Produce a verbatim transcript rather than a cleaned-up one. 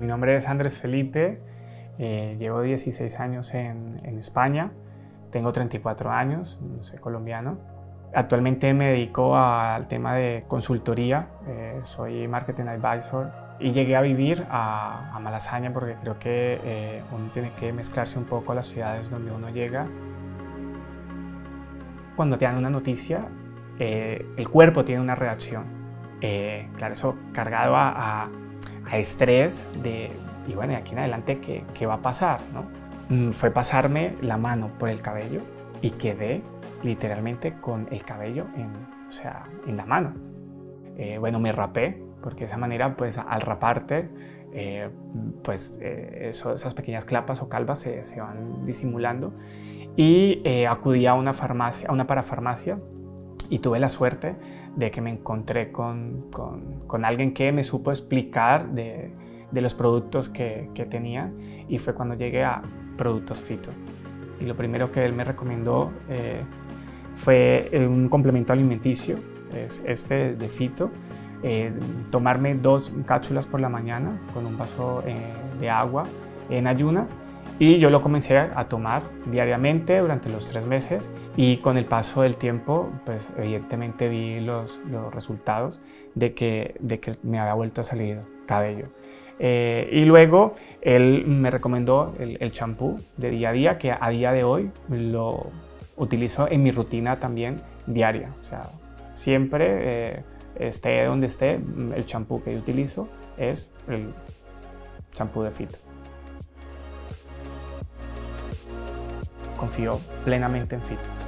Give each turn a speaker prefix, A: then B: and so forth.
A: Mi nombre es Andrés Felipe, eh, llevo dieciséis años en, en España, tengo treinta y cuatro años, soy colombiano. Actualmente me dedico al tema de consultoría, eh, soy Marketing Advisor y llegué a vivir a, a Malasaña porque creo que eh, uno tiene que mezclarse un poco a las ciudades donde uno llega. Cuando te dan una noticia, eh, el cuerpo tiene una reacción, eh, claro, eso cargado a, a, a estrés de, y bueno, de aquí en adelante, ¿qué, qué va a pasar, ¿no? Mm, fue pasarme la mano por el cabello y quedé literalmente con el cabello en, o sea, en la mano. Eh, bueno, me rapé, porque de esa manera, pues al raparte, eh, pues eh, eso, esas pequeñas clapas o calvas se, se van disimulando. Y eh, acudí a una farmacia, a una parafarmacia, y tuve la suerte de que me encontré con, con, con alguien que me supo explicar de, de los productos que, que tenía, y fue cuando llegué a Productos Fito. Y lo primero que él me recomendó eh, fue un complemento alimenticio, es este de Fito, eh, tomarme dos cápsulas por la mañana con un vaso eh, de agua en ayunas. Y yo lo comencé a tomar diariamente durante los tres meses y con el paso del tiempo, pues evidentemente vi los, los resultados de que, de que me había vuelto a salir cabello. Eh, y luego él me recomendó el champú de día a día, que a día de hoy lo utilizo en mi rutina también diaria. O sea, siempre, eh, esté donde esté, el champú que yo utilizo es el champú de Fito. Confío plenamente en Fito.